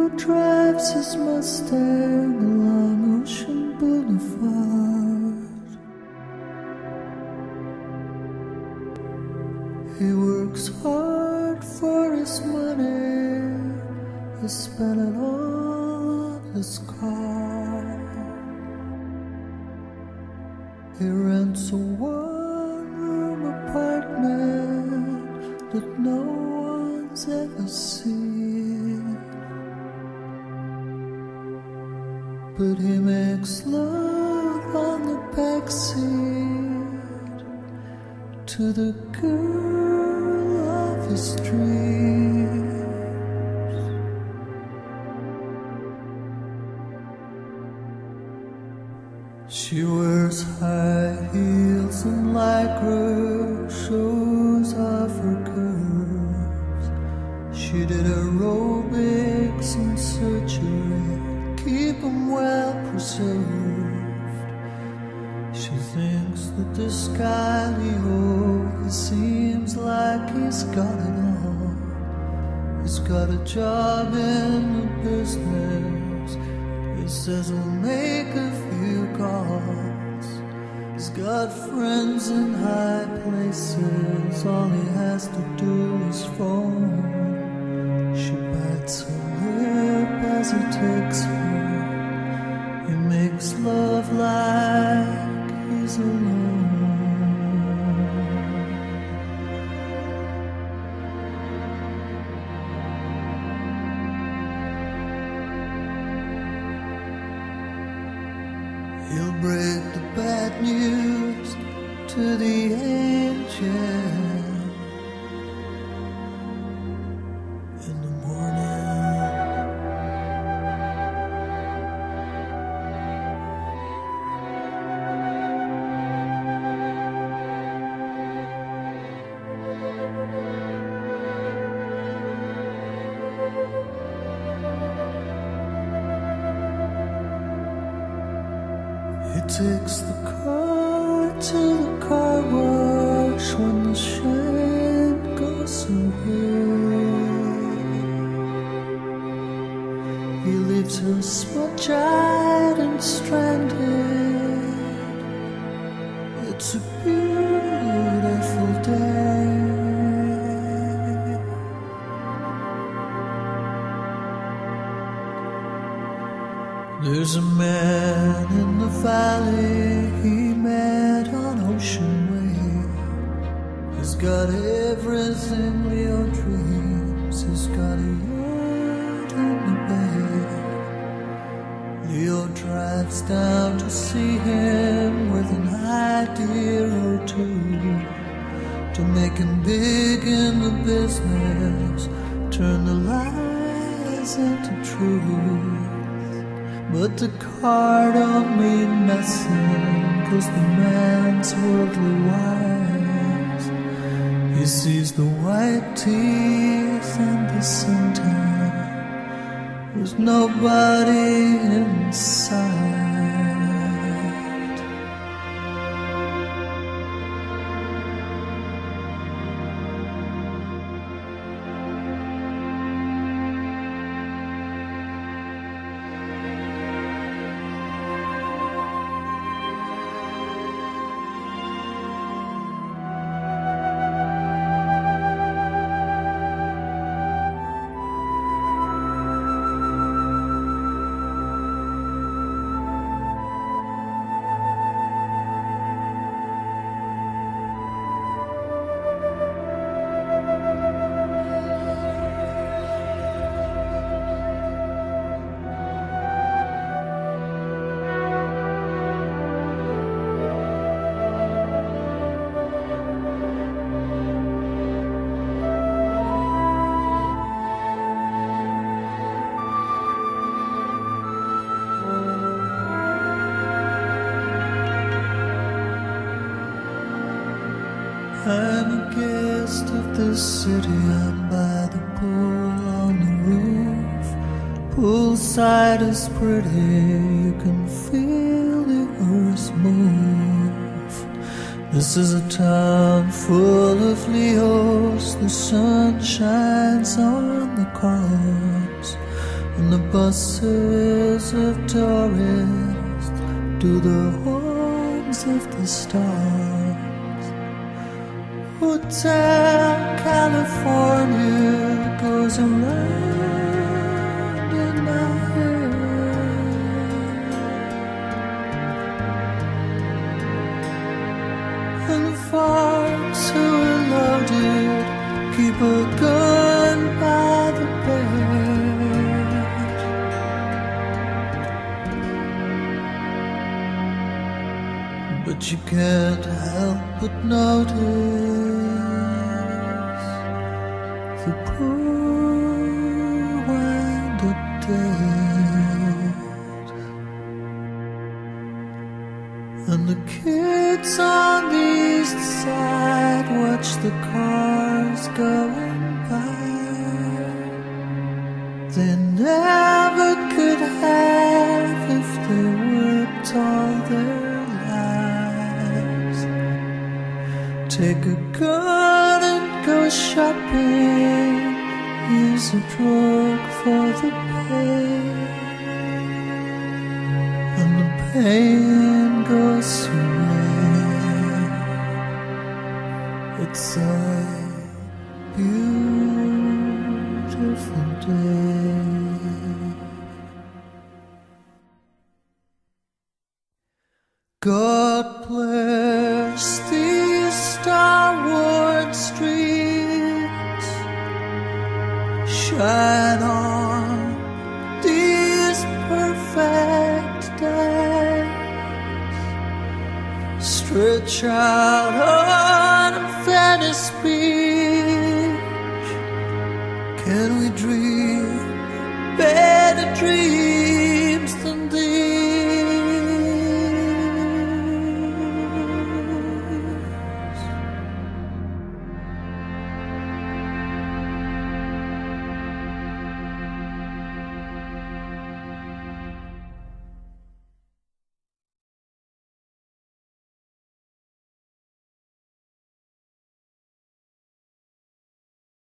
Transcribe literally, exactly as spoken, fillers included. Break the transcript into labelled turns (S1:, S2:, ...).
S1: drives his Mustang along Ocean Boulevard. He works hard for his money, he spent it all on his car. He rents a one-room apartment that no one's ever seen, but he makes love on the backseat to the girl of his dreams. She wears high heels and lycra, shows off her curves. She did aerobics and surgery, keep them well preserved. She thinks that this guy Leo, he seems like he's got it all. He's got a job in the business, he says he'll make a few calls. He's got friends in high places, all he has to do is phone. She bites her lip as he takes her, he makes love like he's alone. He'll break the bad news to the angel in the morning. He takes the car to the car wash when the shine goes away. He leaves her smudge-eyed and stranded. It's a beautiful day. There's a man in the valley he met on Ocean Way. He's got everything Leo dreams, he's got a yacht in the bay. Leo drives down to see him with an idea or two to make him big in the business, turn the lies into truth. But the car don't mean nothing, cause the man's worldly wise. He sees the white teeth and the suntan, there's nobody inside. I'm a guest of this city, I'm by the pool on the roof. Poolside is pretty, you can feel the earth move. This is a town full of Leos, the sun shines on the cars. and the buses of tourists do the horns of the stars. Hotel California goes around in my head, and the folks who are loaded keep a gun by the bed. But you can't help but notice the poor wind up dead, and the kids on the east side watch the cars going by. They never could have if they worked all their lives. Take a gun and go shopping, use a drug for the pain, and the pain goes away. It's a beautiful day. God bless these star-worn streets, shine on these perfect days, stretch out on Venice Beach. Can we dream better dreams?